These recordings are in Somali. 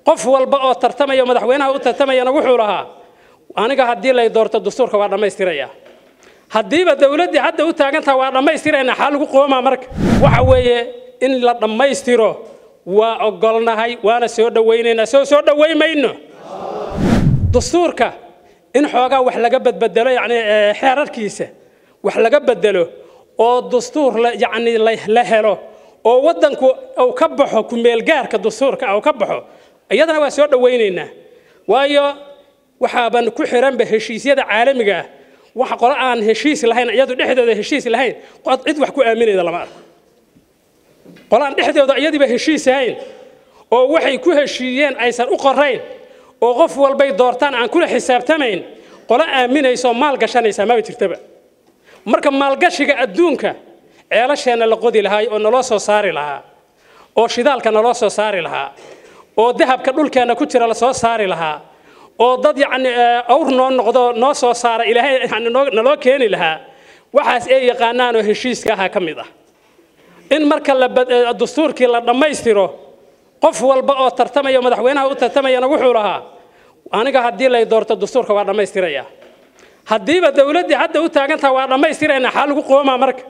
qof walba oo tartamaya madaxweynaha u tartamayana wuxuu lahaa aniga hadii la doorto dastuurka waa dhameystiraya hadiiba dawladda hadda u taagantaa waa dhameystirayna xal ugu qooma marka waxa weeye in la dhameystiro waa ogolnahay waana soo dhaweynayna soo dhaweymayno dastuurka in xoogaa wax laga badbadalo yani xeerarkiisa wax laga badalo oo dastuur yani la helo oo wadanku uu ka baxo ku meel gaarka dastuurka uu ka baxo iyadana waa soo dhaweynayna waayo waxaaban ku xiran heshiisyada caalamiga ah waxa qolo aan heshiis lahayn iyadu dhexdooda heshiis lahayn qod cid wax ku aaminayda lama arko qolaan dhexdooda iyadiba heshiis ahayn oo waxay ku heshiiyeen aysan u qorayn oo qof walbay doortaan aan kula xisaabtamayn qolo aaminayso maal gashanaysa ma jirtaba marka maalgashiga adduunka ceelasheena la qodi lahaa oo naloo soo saari lahaa oo shidaalka naloo soo saari lahaa oo dahabka dhulkeena ku jira la soo saari lahaa oo dad yani awr noo noqdo noo soo saara ilaahay yani naloo keeni lahaa waxaas ay yaqaanaan oo heshiiska aha kamid ah in marka la dastuurkii la dhameystiro qof walba oo tartamaya madaxweynaha u tartamayana wuxuu lahaa aniga hadii la doorto dastuurka waa dhameystiraya hadiiba dawladda hadda u taagantaa waa dhameystirayna xal ugu qooma marka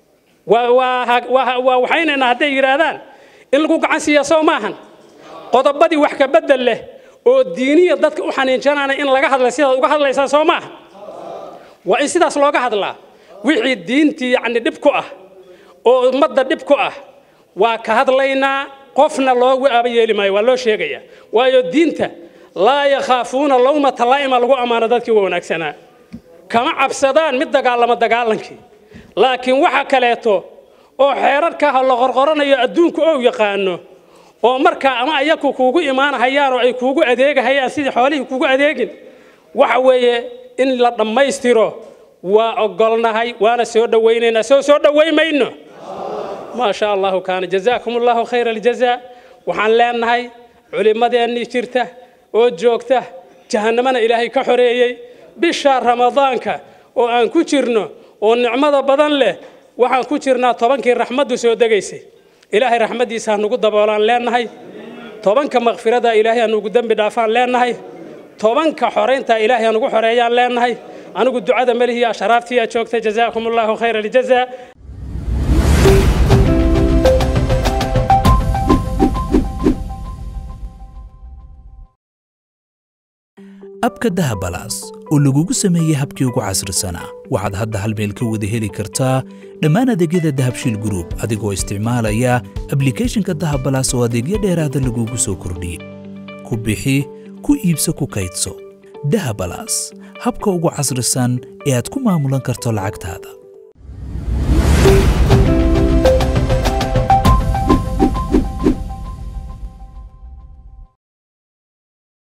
waxayna hadday yiraahdaan in lagu gacan siiyo soo maahan qodobadii wax ka bedel leh oo diiniya dadka u xaniinjanaana in laga hadlo sida uga hadlaysan soo maahan waa in sidaas looga hadlaa wixii diintii yani dib ku ah oo ummadda dib ku ah waa ka hadlaynaa qofna loogu aabayeeli maayo waa loo sheegaya waayo diinta laa yakhaafuna lawmata laa'ima lagu amaano dadkii wanaagsanaa kama cabsadaan mid dagaalankii laakiin waxa kaleeto oo xeerarka la qorqoranayo adduunku oo yaqaano oo marka ama ayaku kuugu imaanayaan oo ay kuugu adeegayaan sidii xoolihii kuugu adeegin waxa weeye in la dhameystiro waa ogolnahay waana soo dhaweynayna soo dhaweymayno ما شاء الله كان جزاكم الله خير الجزاء وحن لeenahay culimadeeni jirta oo joogta jahannamana ilaahay ka xoreeyay bisha ramadaanka oo aan ku jirno oo nicmada badan leh waxaan ku jirnaa 10kii raxmadu soo degaysay ilaahay raxmadiisa nagu daboolaan leenahay 10ka maghfirada ilaahay nagu dambi dhaafaan leenahay 10ka xoreynta ilaahay nagu xoreeyaan leenahay anigu ducada malihiya sharaaftiya joogta jazaakum allah khayr aljazaa abka dahabalaas oo lagugu sameeyay habkii ugu casrisanaa waxaad hadda hal meel ka wada heli kartaa dhammaan adeegyada dahabshiil group adigoo isticmaalaya applicationka dahabalaas oo adeegyo dheeraada lagugu soo kordhiyey ku bixi ku iibso ku kaydso dahabalaas habka ugu casrisan ee aad ku maamulan karto lacagtaada